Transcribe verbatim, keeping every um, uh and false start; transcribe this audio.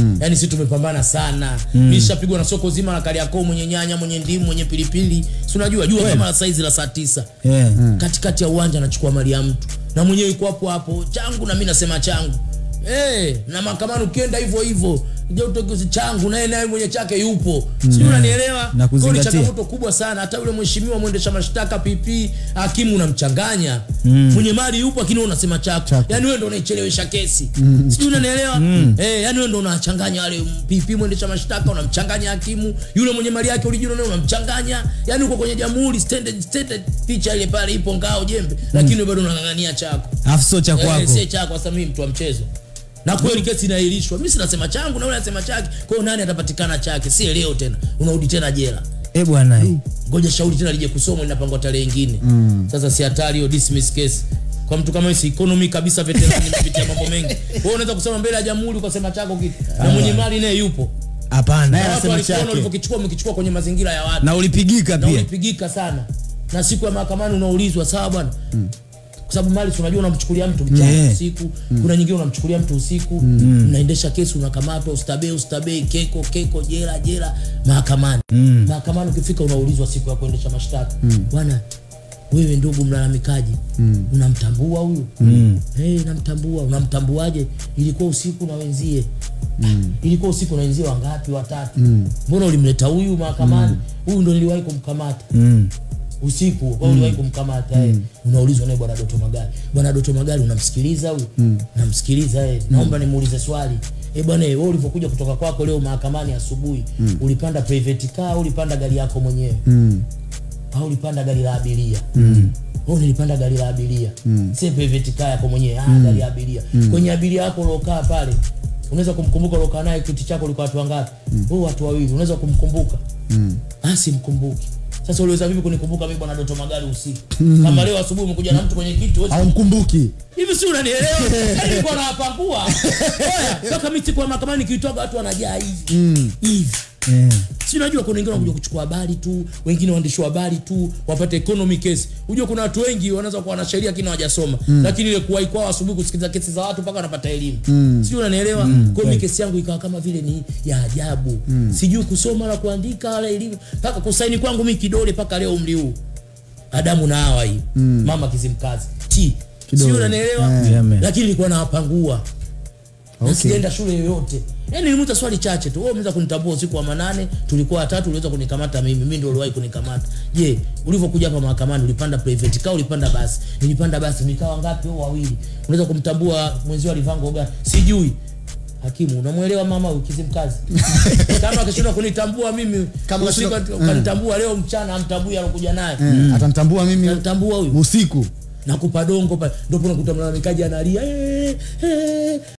Mm. Yaani sisi tumepambana sana. Mm. Nishapigwa na soko zima la Karikoo, mwenye nyanya, mwenye ndimu, mwenye pilipili. Si unajua jua kama la size la saa tisa. Yeah. Mm. Katikati ya uwanja anachukua mali ya mtu. Na mwenyewe yuko hapo hapo, changu na mimi nasema changu. Eh, hey, na mahakamani ukienda hivyo hivyo, je utokizi changu na yeye naye mwenye chake yupo. Mm. Sio unanielewa? Kwa ni changamoto kubwa sana. Hata yule mheshimiwa mwendesha mashtaka P P, hakimu unamchanganya. Mm. Mwenye mali yupo lakini unasema chako. Chako. Yaani wewe ndio unaichelewesha kesi. Mm. Sio unanielewa? Mm. Eh, yaani wewe ndio unachanganya wale P P mwendesha mashtaka, unamchanganya hakimu, yule mwenye mali yake original naye unamchanganya. Yaani uko kwenye jamhuri standard standard picha ile pale ipo ngao jembe, mm. lakini wewe bado unangangania chako. Afu sio cha kwako. Eh, sio chako, sasa mimi mtu wa mchezo. Na kweli kesi inaahirishwa. Mimi sinasema changu na yule anasema chake. Kwa hiyo nani atapatikana chake? Si leo tena. Unarudi tena jela. Eh bwana hii. Ngoja shauri tena lije kusomwa linapangwa tarehe nyingine. Mm. Sasa si hatari hiyo dismiss case. Kwa mtu kama hiyo economy kabisa veteran nimepitia mambo mengi. Wewe unaweza kusema mbele ya jamhuri ukasema chako kitu. Na mwenye mali naye yupo. Hapana, yeye anasema chake. Ulipokichukua umekichukua kwenye mazingira ya watu. Na ulipigika pia. Na ulipigika sana. Na siku ya mahakamani unaulizwa sawa bwana. Mm. Kwa sababu mali unajua unamchukulia mtu mchana yeah. usiku, mm. kuna nyingine unamchukulia mtu usiku, mm. unaendesha kesi unakamatwa, ustabe ustabe, keko keko, jela jela, mahakamani. Mm. Mahakamani ukifika unaulizwa siku ya kuendesha mashtaka. Mm. Bwana wewe ndugu mlalamikaji, mm. unamtambua huyu? Mm. Eh, hey, namtambua. Unamtambuaje? Ilikuwa usiku na wenzie. Mm. Ilikuwa usiku na wenzie wangapi? Watatu. Mm. Mbona ulimleta huyu mahakamani? Huyu mm. ndo niliwahi kumkamata. Mm. Usiku kwa mm. uliwahi kumkamata mm. unaulizwa naye bwana Dotto Magari. Bwana Dotto Magari unamsikiliza huyu? Mm. Namsikiliza eh. Naomba nimuulize swali. Eh bwana wewe ulipokuja kutoka kwako leo mahakamani asubuhi, mm. ulipanda private car au ulipanda gari yako mwenyewe? Mm. Au ulipanda gari la abiria? Mm. Wewe nilipanda gari la abiria. Mm. Si private car yako mwenyewe, ah mm. gari la abiria. Mm. Kwenye abiria yako ulokaa pale, unaweza kumkumbuka ulokaa naye kiti chako ulikuwa watu wangapi? Mm. Wewe watu wawili, unaweza kumkumbuka? Mm. Basi mkumbuki. Sasa uliweza vipi kunikumbuka mimi bwana Dotto Magari usiku? Mm. Kama leo asubuhi umekuja na mtu kwenye kiti wewe haumkumbuki. Hivi si unanielewa? Yaani nilikuwa napangua. Oya, mpaka mimi siku ya mahakamani kiitoga watu wanajaa hivi. Mm. Hivi. Yeah. Si unajua kuna wengine wanakuja kuchukua habari tu, wengine waandishi wa habari tu, wapate economy case. Unajua kuna watu wengi wanaweza kuwa na sheria kina hawajasoma, mm. lakini ile kuwahi kwao asubuhi kusikiliza kesi za watu mpaka wanapata elimu. Mm. Si unanielewa? Mm. Kwa hiyo kesi yangu ikawa kama vile ni ya ajabu. Mm. Sijui kusoma na kuandika wala elimu. Mpaka kusaini kwangu mimi kidole mpaka leo umri huu. Adamu na Hawa hii. Mm. Mama Kizimkazi. T. Si unanielewa? Yeah. Lakini nilikuwa nawapangua. Okay. Sienda shule yoyote. Yaani nilimuta swali chache tu. Wewe umeweza kunitambua usiku wa manane, tulikuwa watatu, uliweza kunikamata mimi. Mimi ndio uliwahi kunikamata. Je, ulivyokuja hapa mahakamani ulipanda private car ulipanda basi? Nilipanda basi, nikawa ngapi? Wao wawili. Unaweza kumtambua mwenzio alivango gani? Sijui. Hakimu, unamuelewa mama Kizimkazi? Kama akishindwa kunitambua mimi, kama usiku kanitambua leo mchana amtambui alokuja naye. Mm. Atamtambua mimi atamtambua huyu usiku. Nakupa dongo pale. Ndio unakuta mlalamikaji analia. Eh, eh.